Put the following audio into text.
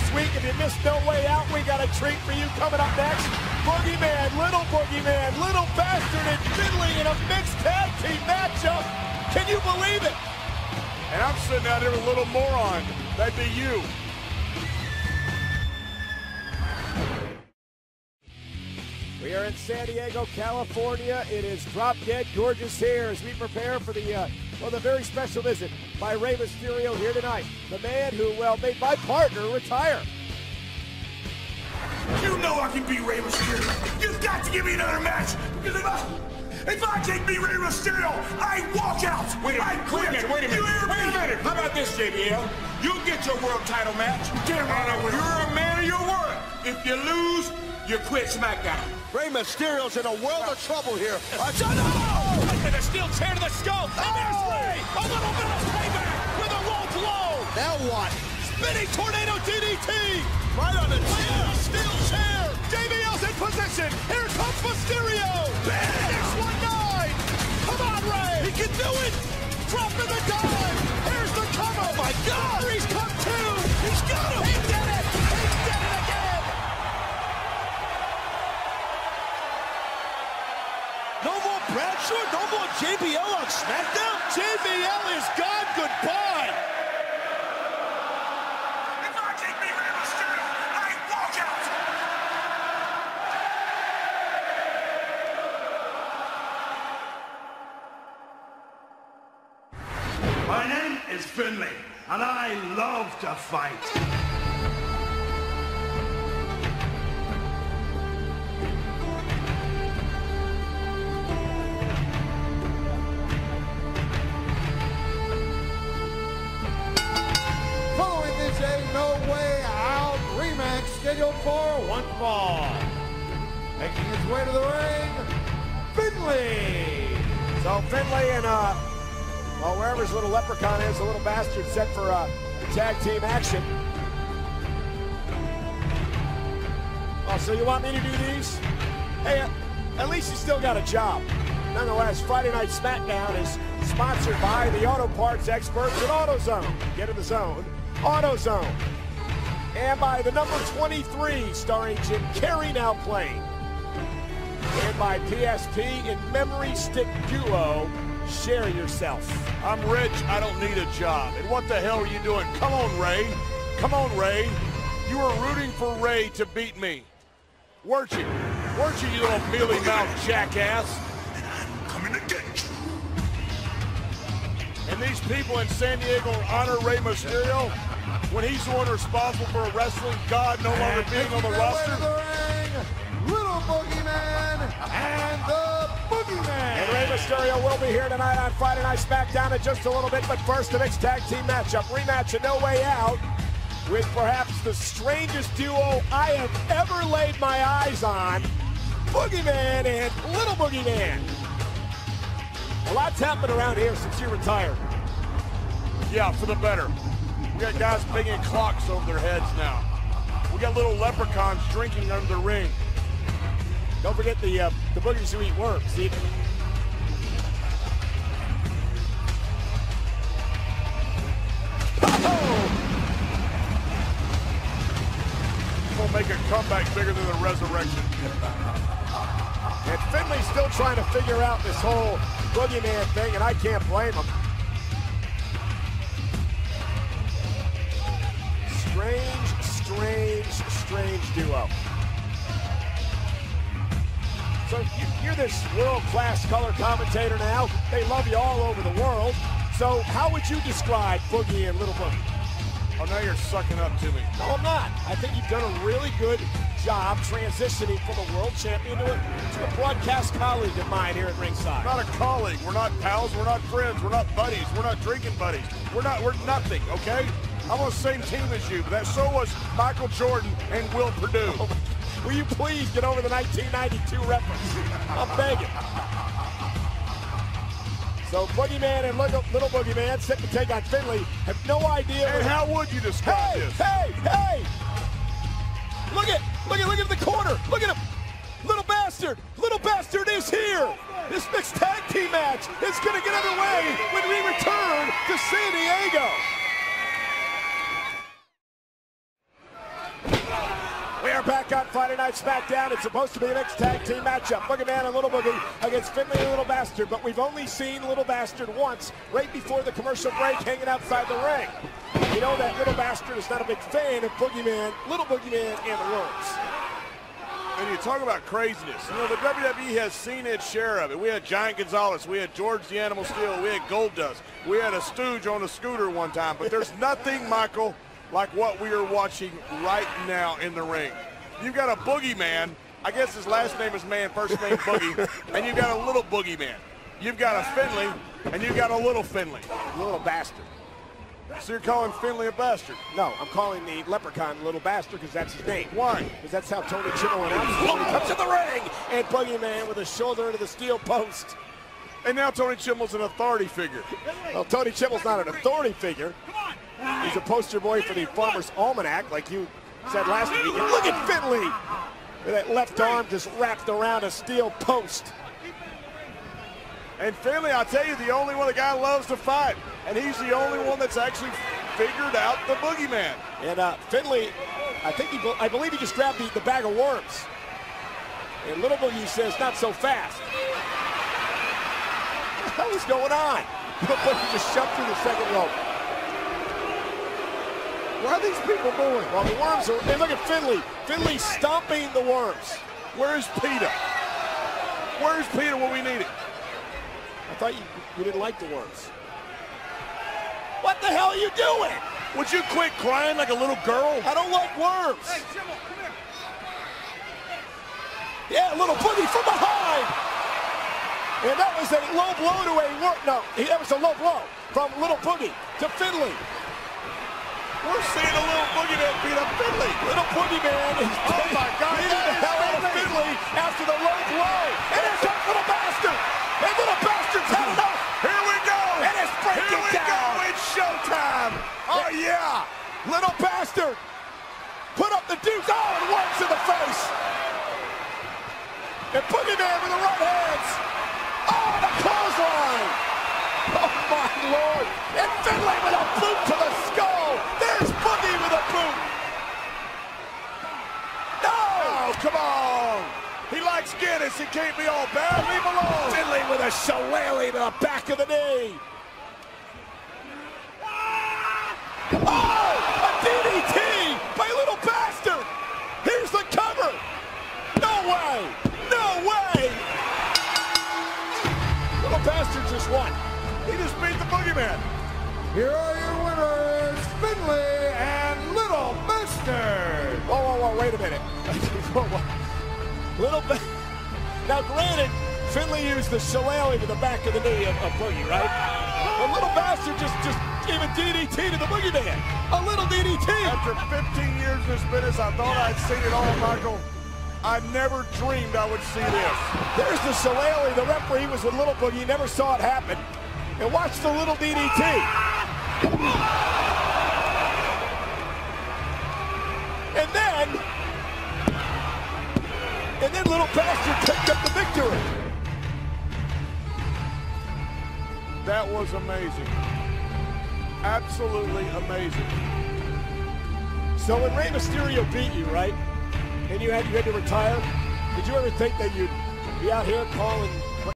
week. If you missed No Way Out, we got a treat for you coming up next. Boogeyman, Little Bastard, and Finlay in a mixed tag team matchup. Can you believe it? And I'm sitting out here with a little moron. That'd be you. We are in San Diego, California. It is drop dead gorgeous here as we prepare for the very special visit by Rey Mysterio here tonight. The man who, well, made my partner retire. You know I can beat Rey Mysterio. You've got to give me another match. Because if I can't beat Rey Mysterio, I walk out. Wait a minute. How about this, JBL? You get your world title match. Damn right I will. You're a man of your word. If you lose, you quit SmackDown. Rey Mysterio's in a world of trouble here. And a steel chair to the skull. And there's Rey. A little bit of payback with a low blow. Now what? Spinning tornado DDT. Right on the chin. Steel chair. JBL's in position. Here comes Mysterio. Bam. 619. Come on, Rey. He can do it. Dropping the dive. Here's the cover. Oh, my God. He's come to. He's got him. He did it. He did it again. No more Bradshaw. No more JBL on SmackDown. JBL is gone. Goodbye. If I can't beat Rey Mysterio, I walk out. My name is Finlay, and I love to fight. Following this, a No Way Out rematch scheduled for one fall. Making his way to the ring, Finlay. So Finlay and well, wherever his little leprechaun is, the little bastard set for tag team action. Oh, so you want me to do these? Hey, at least you still got a job. Nonetheless, Friday Night SmackDown is sponsored by the auto parts experts at AutoZone. Get in the zone, AutoZone. And by the number 23, starring Jim Carrey, now playing. And by PSP in Memory Stick Duo, Share Yourself. I'm rich, I don't need a job. And what the hell are you doing? Come on, Rey. Come on, Rey. You were rooting for Rey to beat me. Weren't you? Weren't you, you little mealy-mouthed jackass? And I'm coming to get you. And these people in San Diego honor Rey Mysterio when he's the one responsible for a wrestling god no longer being on the roster? Little Boogeyman and the Boogeyman. And Rey Mysterio will be here tonight on Friday Night SmackDown in just a little bit, but first a mixed tag team matchup. Rematch of No Way Out with perhaps the strangest duo I have ever laid my eyes on. Boogeyman and Little Boogeyman. A lot's happened around here since you retired. Yeah, for the better. We got guys banging clocks over their heads now. We got little leprechauns drinking under the ring. Don't forget the boogers who eat worms. See? We'll make a comeback bigger than the resurrection. And Finlay's still trying to figure out this whole Boogeyman thing, and I can't blame him. Strange duo. So you're this world-class color commentator now. They love you all over the world. So how would you describe Boogie and Little Boogie? Oh, now you're sucking up to me. No, I'm not. I think you've done a really good job transitioning from a world champion to a broadcast colleague of mine here at ringside. We're not a colleague. We're not pals. We're not friends. We're not buddies. We're not drinking buddies. We're nothing, okay? I'm on the same team as you, but so was Michael Jordan and Will Perdue. Will you please get over the 1992 reference? I'm begging. So Boogeyman and Little Boogeyman set to take on Finlay. Have no idea. And how would you describe this? Hey! Look at the corner. Look at him. Little bastard is here. This mixed tag team match is going to get underway when we return to San Diego. We are back on Friday Night SmackDown. It's supposed to be a mixed tag team matchup. Boogeyman and Little Boogie against Finlay and Little Bastard. But we've only seen Little Bastard once, right before the commercial break, hanging outside the ring. You know that Little Bastard is not a big fan of Boogeyman, Little Boogeyman, and the Worms. And you talk about craziness. You know, the WWE has seen its share of it. We had Giant Gonzalez. We had George the Animal Steel. We had Goldust. We had a stooge on a scooter one time. But there's nothing, Michael, like what we are watching right now in the ring. You've got a Boogeyman. I guess his last name is Man, first name Boogie. And you've got a Little Boogeyman. You've got a Finlay, and you've got a Little Finlay. Little Bastard. So you're calling Finlay a bastard? No, I'm calling the Leprechaun Little Bastard because that's his name. Why? Because that's how Tony Chimel announces when he comes to the ring. And Boogeyman with a shoulder into the steel post. And now Tony Chimel's an authority figure. Well, Tony Chimel's not an authority figure. He's a poster boy for the Farmer's Almanac, like you said last week. And look at Finlay with that left arm just wrapped around a steel post. And Finlay, I'll tell you, the only one the guy loves to fight. And he's the only one that's actually figured out the Boogeyman. And Finlay, I believe he just grabbed the bag of worms. And Little Boogie says, not so fast. What the hell is going on? Little Boogie just shoved through the second rope. Where are these people moving? Well, the worms are, hey, look at Finlay. Finlay stomping the worms. Where's Peter? Where's Peter when we need it? I thought you didn't like the worms. What the hell are you doing? Would you quit crying like a little girl? I don't like worms. Hey, Jimbo, come here. Yeah, Little Boogie from behind. And that was a low blow to a worm. No, that was a low blow from Little Boogie to Finlay. We're seeing a Little Boogeyman beat up Finlay. Little Boogeyman is beating the hell out of Finlay after the low blow. And it's a Little Bastard. And Little Bastard's had enough. Here we go. And it's breaking down. Here we go. It's showtime. Oh, yeah. Little Bastard put up the deuce. Oh, and works in the face. And Boogeyman with the right hands. Oh, the clothesline. Oh, my Lord. And Finlay with a boot to the skull. There's Boogie with a boot. No. Oh, come on. He likes Guinness. He can't be all bad. Leave him alone. Finlay with a shillelagh to the back of the knee. Oh, a DDT by Little Bastard. Here's the cover. No way. No way. Little Bastard just won. He just beat the Boogeyman. Here are your winners, Finlay and Little Bastard. Whoa, whoa, whoa, wait a minute. Whoa, whoa. Little Bastard. Now, granted, Finlay used the shillelagh to the back of the knee of Boogie, right? But Little Bastard just gave a DDT to the Boogeyman. A little DDT. After 15 years in this business, I thought I'd seen it all, Michael. I never dreamed I would see this. There's the shillelagh. The referee was with Little Boogie. He never saw it happen. And watch the little DDT. And then Little Bastard picked up the victory. That was amazing. Absolutely amazing. So when Rey Mysterio beat you, right, and you had to retire, did you ever think that you'd be out here calling